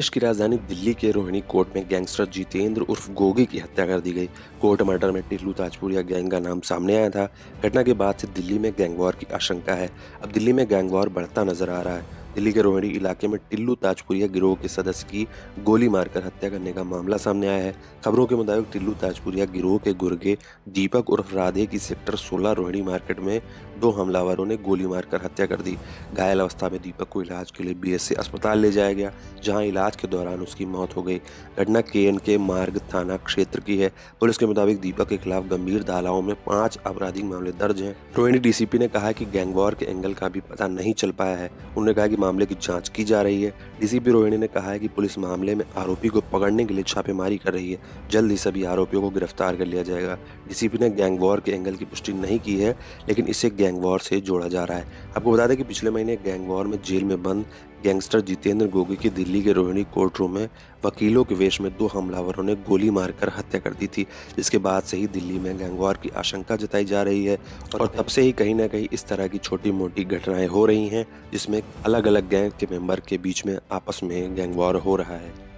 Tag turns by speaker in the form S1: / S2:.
S1: देश की राजधानी दिल्ली के रोहिणी कोर्ट में गैंगस्टर जितेंद्र उर्फ गोगी की हत्या कर दी गई। कोर्ट मर्डर में टिल्लू ताजपुरिया गैंग का नाम सामने आया था। घटना के बाद से दिल्ली में गैंगवॉर की आशंका है। अब दिल्ली में गैंगवॉर बढ़ता नजर आ रहा है। दिल्ली के रोहिणी इलाके में टिल्लू ताजपुरिया गिरोह के सदस्य की गोली मारकर हत्या करने का मामला सामने आया है। खबरों के मुताबिक टिल्लू ताजपुरिया गिरोह के गुर्गे दीपक उर्फ राधे की सेक्टर 16 रोहिणी मार्केट में 2 हमलावरों ने गोली मारकर हत्या कर दी। घायल अवस्था में दीपक को इलाज के लिए बीएससी अस्पताल ले जाया गया, जहां इलाज के दौरान उसकी मौत हो गई। घटना के मार्ग थाना क्षेत्र की है। पुलिस के मुताबिक दीपक के खिलाफ गंभीर धाराओं में 5 आपराधिक मामले दर्ज हैं। रोहिणी डीसीपी ने कहा कि गैंगवॉर के एंगल का भी पता नहीं चल पाया है। उन्होंने कहा कि मामले की जांच की जा रही है। डीसीपी रोहिणी ने कहा है कि पुलिस मामले में आरोपी को पकड़ने के लिए छापेमारी कर रही है। जल्द ही सभी आरोपियों को गिरफ्तार कर लिया जाएगा। डीसीपी ने गैंगवॉर के एंगल की पुष्टि नहीं की है, लेकिन इसे गैंगवॉर से जोड़ा जा रहा है। आपको बता दें कि पिछले महीने गैंगवॉर में जेल में बंद गैंगस्टर जितेंद्र गोगी की दिल्ली के रोहिणी कोर्ट रूम में वकीलों के वेश में 2 हमलावरों ने गोली मारकर हत्या कर दी थी, जिसके बाद से ही दिल्ली में गैंगवॉर की आशंका जताई जा रही है। और तब से ही कहीं ना कहीं इस तरह की छोटी मोटी घटनाएं हो रही हैं, जिसमें अलग अलग गैंग के मेंबर के बीच में आपस में गैंगवॉर हो रहा है।